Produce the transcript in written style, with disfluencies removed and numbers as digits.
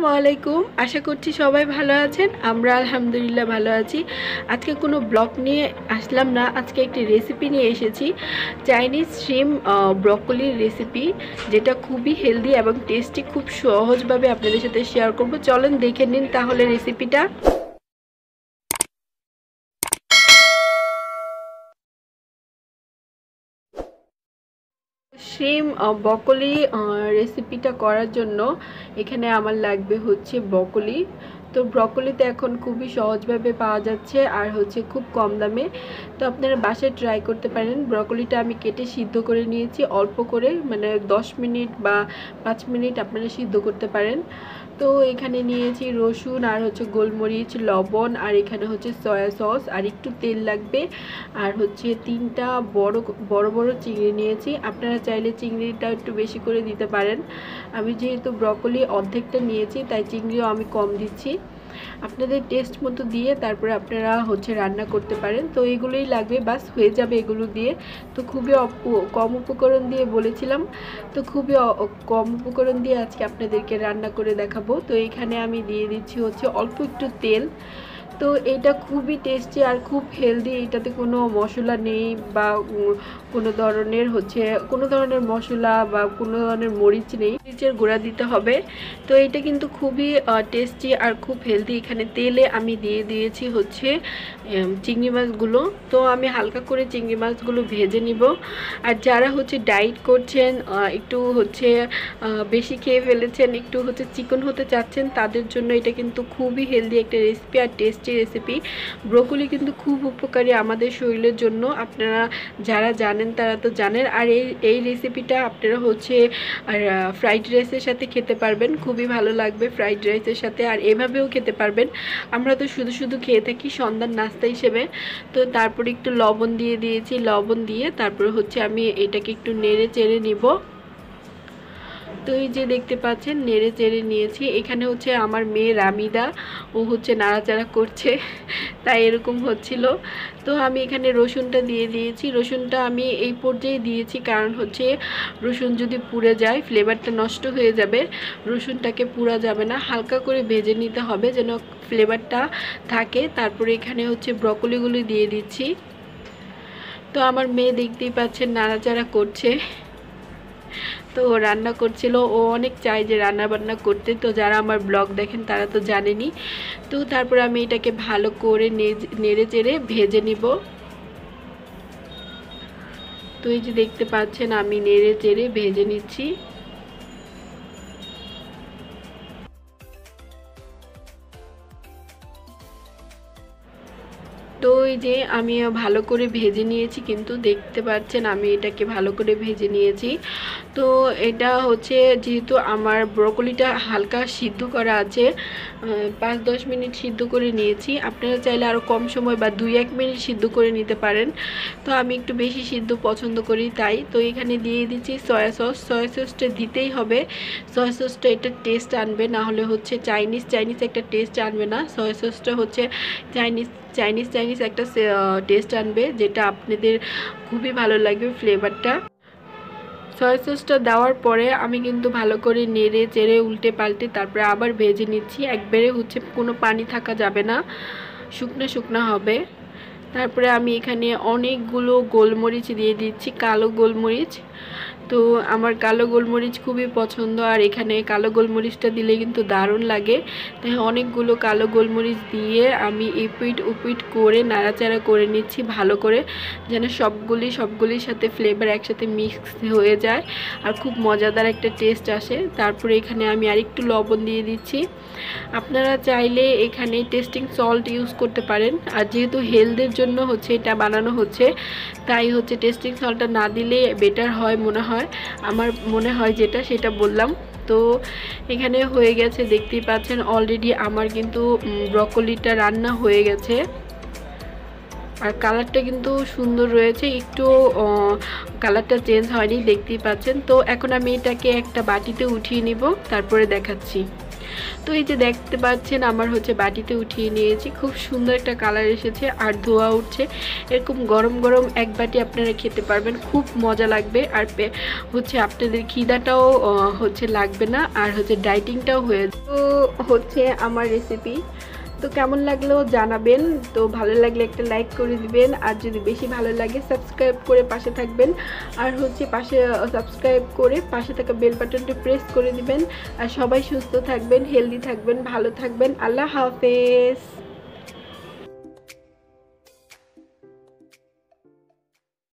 আসসালামু আলাইকুম। আশা করছি সবাই ভালো আছেন। আমরা আলহামদুলিল্লাহ ভালো আছি। আজকে কোনো ব্লগ নিয়ে আসলাম না, আজকে একটি রেসিপি নিয়ে এসেছি। চাইনিজ শ্রিম ব্রকলির রেসিপি, যেটা খুবই হেলদি এবং টেস্টি। খুব সহজভাবে আপনাদের সাথে শেয়ার করব। চলেন দেখে নিন তাহলে রেসিপিটা। শ্রিম ব্রকলি রেসিপিটা করার জন্য এখানে আমার লাগবে হচ্ছে ব্রকলি। তো ব্রকলিতে এখন খুবই সহজভাবে পাওয়া যাচ্ছে আর হচ্ছে খুব কম দামে। তো আপনারা বাসায় ট্রাই করতে পারেন। ব্রকলিটা আমি কেটে সিদ্ধ করে নিয়েছি অল্প করে, মানে 10 মিনিট বা 5 মিনিট আপনারা সিদ্ধ করতে পারেন। তো এখানে নিয়েছি রসুন আর হচ্ছে গোলমরিচ, লবণ, আর এখানে হচ্ছে সয়া সস, আর একটু তেল লাগবে, আর হচ্ছে 3টা বড় বড় চিংড়ি নিয়েছি। আপনারা চাইলে চিংড়িটা একটু বেশি করে দিতে পারেন। আমি যেহেতু ব্রকলি অর্ধেকটা নিয়েছি তাই চিংড়িও আমি কম দিচ্ছি। আপনাদের টেস্ট মতো দিয়ে তারপরে আপনারা হচ্ছে রান্না করতে পারেন। তো এগুলোই লাগবে, বাস হয়ে যাবে এগুলো দিয়ে। তো খুবই কম উপকরণ দিয়ে বলেছিলাম, তো খুবই কম উপকরণ দিয়ে আজকে আপনাদেরকে রান্না করে দেখাবো। তো এখানে আমি দিয়ে দিচ্ছি হচ্ছে অল্প একটু তেল। তো এটা খুবই টেস্টি আর খুব হেলদি। এটাতে কোনো মশলা নেই বা কোনো ধরনের মশলা বা কোনো ধরনের মরিচ নেই, মরিচের গুঁড়া দিতে হবে। তো এটা কিন্তু খুবই টেস্টি আর খুব হেলদি। এখানে তেলে আমি দিয়ে দিয়েছি হচ্ছে চিংড়ি মাছগুলো। তো আমি হালকা করে চিংড়ি মাছগুলো ভেজে নিব। আর যারা হচ্ছে ডায়েট করছেন, একটু হচ্ছে বেশি খেয়ে ফেলেছেন, একটু হচ্ছে চিকন হতে চাচ্ছেন, তাদের জন্য এটা কিন্তু খুবই হেলদি একটা রেসিপি আর টেস্টি রেসিপি। ব্রোকলি কিন্তু খুব উপকারী আমাদের শরীরের জন্য। আপনারা যারা জানেন তারা তো জানেন। আর এই রেসিপিটা আপনারা হচ্ছে আর ফ্রাইড রাইসের সাথে খেতে পারবেন, খুবই ভালো লাগবে ফ্রাইড রাইসের সাথে। আর এভাবেও খেতে পারবেন। আমরা তো শুধু খেয়ে থাকি সন্ধ্যার নাস্তা হিসেবে। তো তারপরে একটু লবণ দিয়ে দিয়েছি, লবণ দিয়ে তারপরে হচ্ছে আমি এটাকে একটু নেড়ে চেড়ে নিব। তো এই যে দেখতে পাচ্ছেন নেড়ে চেড়ে নিয়েছি। এখানে হচ্ছে আমার মেয়ে রামিদা, ও হচ্ছে নাড়াচাড়া করছে, তাই এরকম হচ্ছিল। তো আমি এখানে রসুনটা দিয়ে দিয়েছি। রসুনটা আমি এই পর্যায়ে দিয়েছি কারণ হচ্ছে রসুন যদি পুড়ে যায় ফ্লেভারটা নষ্ট হয়ে যাবে। রসুনটাকে পুড়া যাবে না, হালকা করে ভেজে নিতে হবে যেন ফ্লেভারটা থাকে। তারপরে এখানে হচ্ছে ব্রকলিগুলো দিয়ে দিচ্ছি। তো আমার মেয়ে দেখতেই পাচ্ছেন নাড়াচাড়া করছে। তো ও রান্না করছিল, ও অনেক চায় যে রান্না বান্না করতে। তো যারা আমার ব্লগ দেখেন তারা তো জানেনই। তো তারপর আমি এটাকে ভালো করে নেড়ে চেড়ে ভেজে নিব। তো এই যে দেখতে পাচ্ছেন আমি নেড়ে চেড়ে ভেজে নিচ্ছি। তো এই যে আমি ভালো করে ভেজে নিয়েছি, কিন্তু দেখতে পাচ্ছেন আমি এটাকে ভালো করে ভেজে নিয়েছি। তো এটা হচ্ছে যেহেতু আমার ব্রকলিটা হালকা সিদ্ধ করা আছে, 5-10 মিনিট সিদ্ধ করে নিয়েছি। আপনারা চাইলে আরও কম সময় বা 2-1 মিনিট সিদ্ধ করে নিতে পারেন। তো আমি একটু বেশি সিদ্ধ পছন্দ করি তাই। তো এখানে দিয়ে দিচ্ছি সয়া সস। সয়া সসটা দিতেই হবে, সয়া সসটা এটা টেস্ট আনবে, না হলে হচ্ছে চাইনিজ একটা টেস্ট আনবে না। সয়া সসটা হচ্ছে চাইনিজ একটা টেস্ট আনবে, যেটা আপনাদের খুবই ভালো লাগবে ফ্লেভারটা। সয়া সসটা দেওয়ার পরে আমি কিন্তু ভালো করে নেড়ে চেড়ে উল্টে পাল্টে তারপরে আবার ভেজে নিচ্ছি। একবারে হচ্ছে কোনো পানি থাকা যাবে না, শুকনো হবে। তারপরে আমি এখানে অনেকগুলো গোলমরিচ দিয়ে দিচ্ছি, কালো গোলমরিচ। তো আমার কালো গোলমরিচ খুবই পছন্দ, আর এখানে কালো গোলমরিচটা দিলে কিন্তু দারুণ লাগে। তাই অনেকগুলো কালো গোলমরিচ দিয়ে আমি এপিট উপিট করে নাড়াচাড়া করে নিচ্ছি ভালো করে, যেন সবগুলির সাথে ফ্লেভার একসাথে মিক্স হয়ে যায় আর খুব মজাদার একটা টেস্ট আসে। তারপরে এখানে আমি আরেকটু লবণ দিয়ে দিচ্ছি। আপনারা চাইলে এখানে টেস্টিং সল্ট ইউজ করতে পারেন। আর যেহেতু হেলথের জন্য হচ্ছে এটা বানানো হচ্ছে, তাই হচ্ছে টেস্টিং সল্টটা না দিলে বেটার হয় আমার মনে হয় যেটা, সেটা বললাম। তো এখানে হয়ে গেছে, দেখতেই পাচ্ছেন অলরেডি আমার কিন্তু ব্রকলিটা রান্না হয়ে গেছে। আর কালারটা কিন্তু সুন্দর রয়েছে, একটু কালারটা চেঞ্জ হয়নি, দেখতেই পাচ্ছেন। তো এখন আমি এটাকে একটা বাটিতে উঠিয়ে নিব, তারপরে দেখাচ্ছি। তো এই যে দেখতে পাচ্ছেন আমার হচ্ছে বাটিতে উঠিয়ে নিয়েছি, খুব সুন্দর একটা কালার এসেছে আর ধোয়া উঠছে। এরকম গরম গরম এক বাটি আপনারা খেতে পারবেন, খুব মজা লাগবে। আর হচ্ছে আপনাদের খিদাটাও হচ্ছে লাগবে না, আর হচ্ছে ডাইটিংটাও হয়ে তো হচ্ছে আমার রেসিপি। তো কেমন লাগলো জানাবেন। তো ভালো লাগলে একটা লাইক করে দিবেন, আর যদি বেশি ভালো লাগে সাবস্ক্রাইব করে পাশে থাকবেন, আর হচ্ছে পাশে সাবস্ক্রাইব করে পাশে থাকা বেল বাটনটি প্রেস করে দিবেন। আর সবাই সুস্থ থাকবেন, হেলদি থাকবেন, ভালো থাকবেন। আল্লাহ হাফেজ।